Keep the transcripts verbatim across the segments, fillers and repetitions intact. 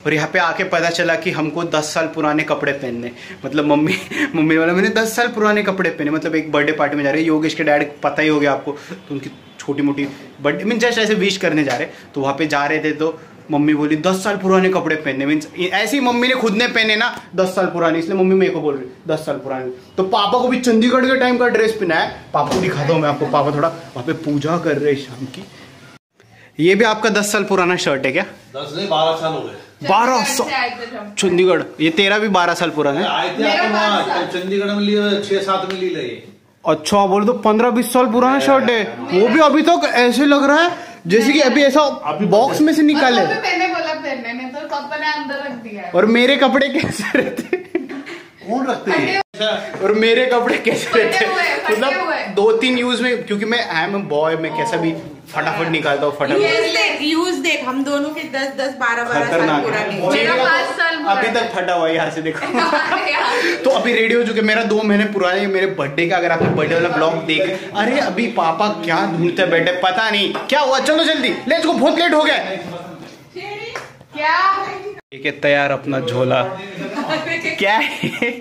और यहाँ पे आके पता चला कि हमको दस साल पुराने कपड़े पहनने, मतलब मम्मी मम्मी वाला मैंने दस साल पुराने कपड़े पहने, मतलब एक बर्थडे पार्टी में जा रहे हैं, योगेश के डैड पता ही हो गया आपको, तो उनकी छोटी मोटी बर्थडे मीन जस्ट ऐसे विश करने जा रहे, तो वहाँ पे जा रहे थे तो मम्मी बोली दस साल पुराने कपड़े पहने, मीन्स ऐसे ही मम्मी ने खुद ने पहने ना दस साल पुराने, इसलिए मम्मी मेरे को बोल रही दस साल पुराने। तो पापा को भी चंडीगढ़ के टाइम का ड्रेस पहना है, पापा को दिखाता हूँ मैं आपको, पापा थोड़ा वहाँ पे पूजा कर रहे हैं शाम की। ये भी आपका दस साल पुराना शर्ट है क्या? दस नहीं बारह साल हो गए। बारह साल चंडीगढ़, ये तेरा भी बारह साल पुराना है? चंडीगढ़ में लिए छह सात में ली ले। अच्छा बोले तो पंद्रह बीस साल पुराना शर्ट है, वो भी अभी तक तो ऐसे लग रहा है जैसे कि अभी ऐसा बॉक्स में से निकाले। मैंने बोला पहनने ने तो पापा ने अंदर रख दिया। और मेरे कपड़े कैसे रहते? कौन रखते हैं? और मेरे कपड़े कैसे रहते? मतलब दो तीन यूज में, क्योंकि मैं आई एम बॉय, मैं कैसा भी फटाफट निकालता हूँ फटाफट। यूज देख हम दोनों के दस दस बारह बारह साल पुराने, मेरा पाँच साल अभी तक फटा हुआ है यहाँ से देखो। तो अभी रेडी हो चुके, मेरा दो महीने पुराने मेरे बर्थडे का, अगर आपने बर्थडे वाला ब्लॉग देख, अरे अभी पापा क्या ढूंढते बैठे पता नहीं क्या हुआ, चलो जल्दी लेट्स गो, बहुत लेट हो गया। क्या एक है तैयार अपना झोला, क्या है?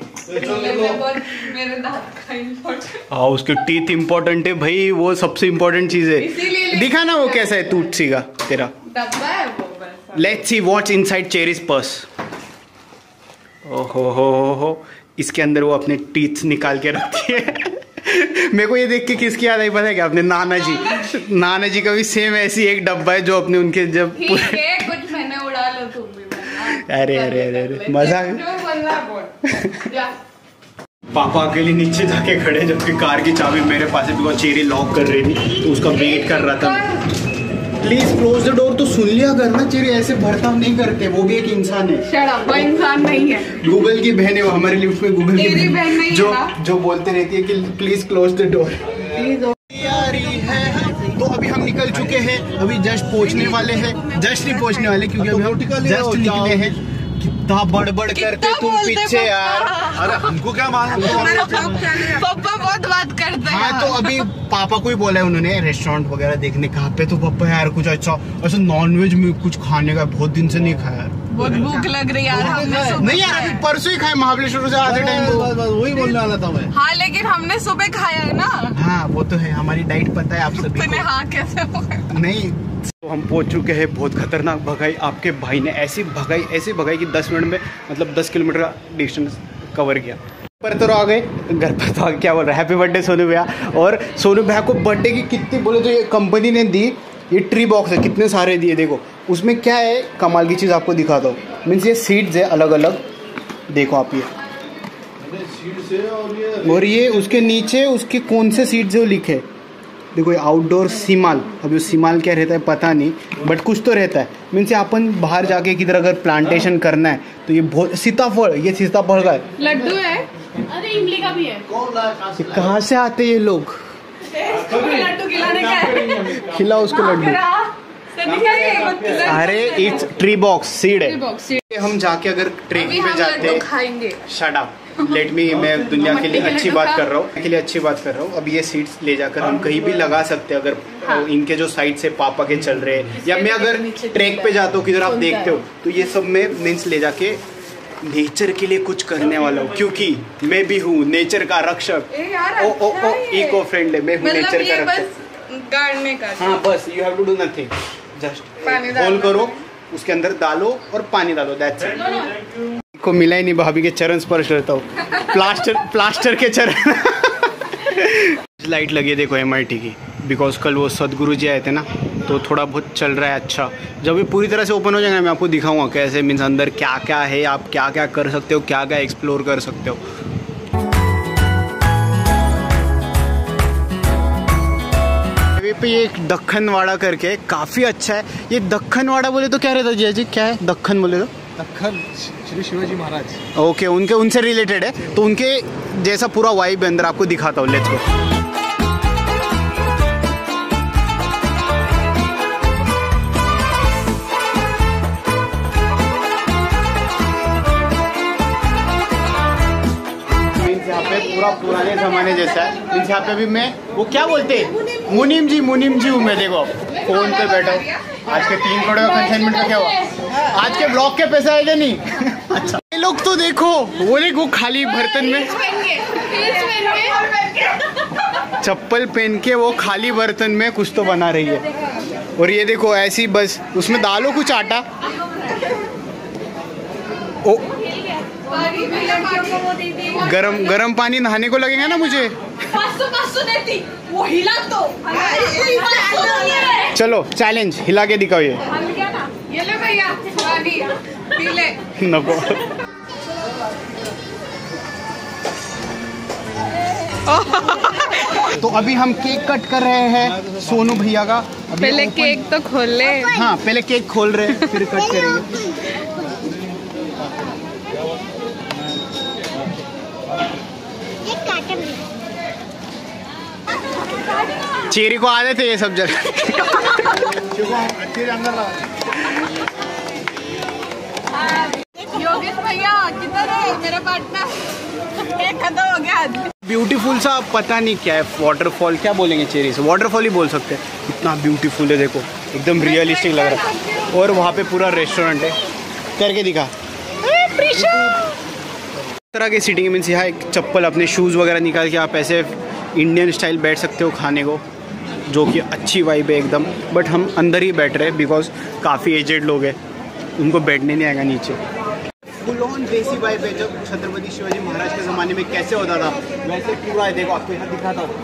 हाँ उसके टीथ इम्पोर्टेंट है भाई, वो सबसे इम्पोर्टेंट चीज है। दिखा ना वो कैसा है टूट सीगा तेरा। Let's see what's inside Cherry's purse. ओहो हो हो हो, इसके अंदर वो अपने टीथ निकाल के रखती है। मेरे को ये देख के किसकी याद आई पता है क्या? अपने नाना जी, नाना जी का भी सेम ऐसी एक डब्बा है जो अपने उनके जब कुछ मैंने उड़ा लो तुम भी। अरे अरे अरे अरे मजा। पापा अकेले नीचे जाके खड़े, जबकि कार की चाबी मेरे पास है, बिकॉज चेरी लॉक कर रही थी तो उसका वेट कर रहा था। प्लीज क्लोज द डोर तो सुन लिया करना, चेरी ऐसे भरता नहीं करते, वो भी एक इंसान है। शट अप, वो इंसान नहीं है। गूगल की बहन है वो, हमारे लिफ्ट में गूगल की बहन नहीं जो है जो बोलते रहती है कि प्लीज क्लोज द डोर। तो अभी हम निकल चुके हैं, अभी जस्ट पहुंचने वाले हैं, जस्ट नहीं पहुंचने वाले क्योंकि अभी हम जस्ट निकले हैं। कितना बड़बड़ करते तुम पीछे यार। अरे हमको क्या मालूम, पापा बहुत बात करते हैं। हाँ तो अभी पापा को ही बोला है उन्होंने रेस्टोरेंट वगैरह देखने कहाँ पे, तो पापा यार कुछ अच्छा ऐसा नॉनवेज में कुछ खाने का, बहुत दिन से नहीं खाया, बहुत भूख लग रही यार। हमने नहीं यार अभी परसों ही खाए महाबलेश्वर से आधे टाइम, वही बोलने वाला था मैं। हाँ लेकिन हमने सुबह खाया है ना। हाँ वो तो है, हमारी डाइट पता है आप सभी को। हाँ कैसे नहीं तो हम पहुंच चुके हैं, बहुत खतरनाक भगाई आपके भाई ने, ऐसी भगाई ऐसी भगाई कि दस मिनट में मतलब दस किलोमीटर का डिस्टेंस कवर किया। पर तो आ गए घर पर, तो क्या बोल रहा है, हैप्पी बर्थडे सोनू भैया। और सोनू भैया को बर्थडे की कितनी बोले तो ये कंपनी ने दी, ये ट्री बॉक्स है, कितने सारे दिए देखो। उसमें क्या है कमाल की चीज़ आपको दिखाता हूँ, मीन्स ये सीड्स है अलग अलग, देखो आप ये, और ये उसके नीचे उसके कौन से सीड्स है वो लिखे, देखो ये आउटडोर सीमाल। अभी वो सीमाल क्या रहता है पता नहीं, बट कुछ तो रहता है। मीन्स अपन बाहर जाके किधर अगर प्लांटेशन करना है तो ये बहुत, सीताफल, ये सीताफल का है, लड्डू है, अरे इमली का भी है। कहाँ से आते ये लोग? लड्डू खिलाने का है। खिला उसको लड्डू। अरे इट्स ट्री बॉक्स, सीड है। हम जाके अगर ट्रेकिंग पे जाते हैं, शट अप लेट मी, मैं दुनिया के लिए अच्छी बात कर रहा हूँ, के लिए अच्छी बात कर रहा हूँ। अब ये सीड्स ले जाकर हम कहीं भी लगा सकते हैं, अगर हाँ। इनके जो साइड से पापा के चल रहे हैं, या मैं अगर ट्रैक पे जाता हूँ किधर आप देखते हो, तो ये सब मैं मीन्स ले जाके नेचर के लिए कुछ करने वाला हूँ, क्योंकि मैं भी हूँ नेचर का रक्षक। ओ ओ ओ इको फ्रेंड है, मैं हूँ नेचर का रक्षक। गाड़ने का, हाँ बस you have to do nothing, just hole करो, उसके अंदर डालो और पानी डालो, दैट्स इट। को मिला ही नहीं, भाभी के चरण स्पर्श रहता हूँ, प्लास्टर प्लास्टर के चरण। लाइट लगी है देखो एम आई टी की, बिकॉज कल वो सदगुरु जी आए थे ना, तो थोड़ा बहुत चल रहा है अच्छा। जब ये पूरी तरह से ओपन हो जाएगा मैं आपको दिखाऊंगा कैसे, मीन्स अंदर क्या क्या है, आप क्या क्या कर सकते हो, क्या क्या एक्सप्लोर कर सकते हो। पे ये एक दक्खन वाड़ा करके काफ़ी अच्छा है। ये दक्खन वाड़ा बोले तो क्या रहता है जी जी, क्या है दक्खन बोले तो? दक्खन श्री शिवाजी महाराज। ओके, उनके उनसे रिलेटेड है, तो उनके जैसा पूरा वाइब अंदर आपको दिखाता हूँ, लेट्स गो। यहाँ पे पूरा पुराने जमाने जैसा है। यहाँ पे भी मैं वो क्या बोलते हैं, मुनीम जी, मुनीम जी हूँ मैं, देखो फोन पे बैठा हूँ। आज के तीन करोड़ का कंसाइनमेंट का क्या हुआ? आज के ब्लॉग के पैसे आएंगे नहीं? अच्छा ये लोग तो देखो, वो देखो खाली बर्तन में चप्पल पहन के वो खाली बर्तन में कुछ तो बना रही है। और ये देखो ऐसी बस उसमें डालो कुछ आटा। ओ गरम गरम पानी नहाने को लगेगा ना मुझे। वो हिला तो चलो चैलेंज हिला के दिखाओ। ये ये ले भैया पानी पी ले। नको। तो अभी हम केक कट कर रहे हैं सोनू भैया का। पहले केक तो खोल ले। हाँ पहले केक खोल रहे हैं फिर कट करेंगे। चेरी को आदत है ये सब जगह। योगेश भैया किधर है मेरा पार्टनर? केक खत्म हो गया। ब्यूटीफुल सा पता नहीं क्या है, वाटरफॉल क्या बोलेंगे चेरी से, वाटरफॉल ही बोल सकते हैं। इतना ब्यूटीफुल है देखो, एकदम रियलिस्टिक लग रहा है। और वहाँ पे पूरा रेस्टोरेंट है, करके दिखा। तरह की सीटिंग मीन्स यहाँ एक चप्पल अपने शूज़ वगैरह निकाल के आप ऐसे इंडियन स्टाइल बैठ सकते हो खाने को, जो कि अच्छी वाइब है एकदम। बट हम अंदर ही बैठ रहे हैं बिकॉज काफ़ी एजेड लोग हैं, उनको बैठने नहीं आएगा नीचे। फुल ऑन देसी वाइब है, जब छत्रपति शिवाजी महाराज के ज़माने में कैसे होता था वैसे पूरा है। देखो आपको यहाँ दिखाता हूँ,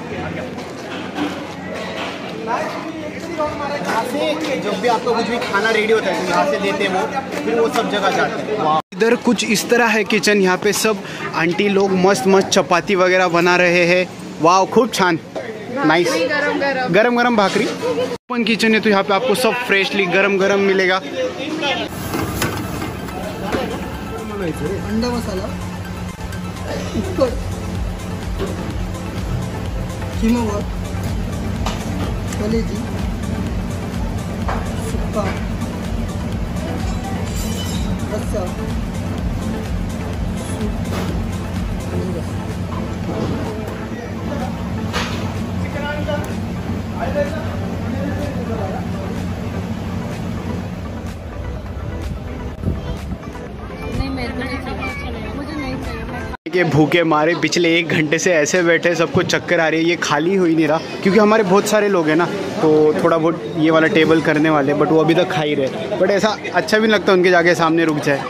यहाँ से जब भी आपको कुछ भी खाना रेडी होता है तो यहाँ से देते हैं वो, फिर वो सब जगह जाते हैं। इधर कुछ इस तरह है किचन, यहाँ पे सब आंटी लोग मस्त मस्त चपाती वगैरह बना रहे हैं। वाह खूब छान, नाइस। गरम गरम गरम गरम भाकरी। ओपन किचन है तो यहाँ पे आपको सब फ्रेशली गरम गरम मिलेगा। अंडा मसाला, उक्कड़, कीमा भात, कलेजी, सुक्का, रस्सा, के भूखे मारे पिछले एक घंटे से ऐसे बैठे, सबको चक्कर आ रही है। ये खाली हो ही नहीं रहा क्योंकि हमारे बहुत सारे लोग हैं ना, तो थोड़ा बहुत ये वाला टेबल करने वाले, बट वो अभी तक खा ही रहे। बट ऐसा अच्छा भी नहीं लगता उनके जाके सामने रुक जाए।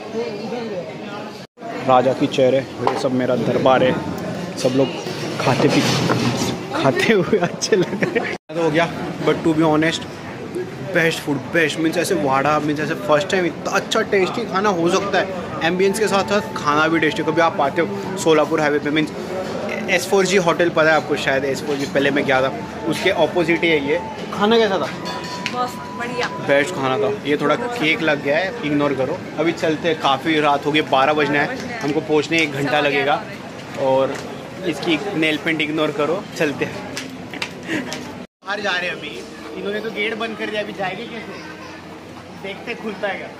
राजा की चेहरे, ये सब मेरा दरबार है, सब लोग खाते पी खाते हुए अच्छे लग रहे हैं। तो हो गया, but to be honest best food, best means ऐसे वाड़ा मीन्स ऐसे फर्स्ट टाइम इतना अच्छा टेस्टी खाना हो सकता है। एम्बियंस के साथ साथ खाना भी टेस्टी। कभी आप आते हो सोलापुर हाईवे पे, means S four G hotel पता है आपको शायद, एस फोर जी पहले मैं गया था, उसके ऑपोजिट ही है ये। खाना कैसा था? बढ़िया, बेस्ट खाना था। ये थोड़ा केक लग गया है, इग्नोर करो। अभी चलते हैं, काफ़ी रात हो गई, बारह बजना है हमको पहुँचने, एक घंटा लगेगा। और इसकी नेल पेंट इग्नोर करो, चलते हैं। बाहर जा रहे हैं अभी, इन्होंने तो गेट बंद कर दिया, अभी जाएंगे कैसे? देखते खुलता है क्या।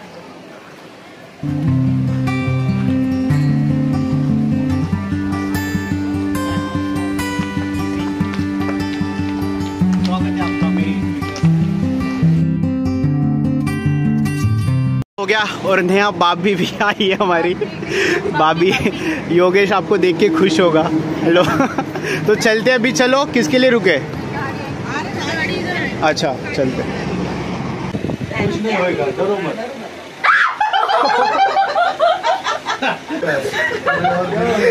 हो गया। और नया भाभी भी आई है हमारी, भाभी योगेश आपको देख के खुश होगा। हेलो। तो चलते अभी, चलो किसके लिए रुके? अच्छा चलते। कुछ नहीं होएगा, डरो मत।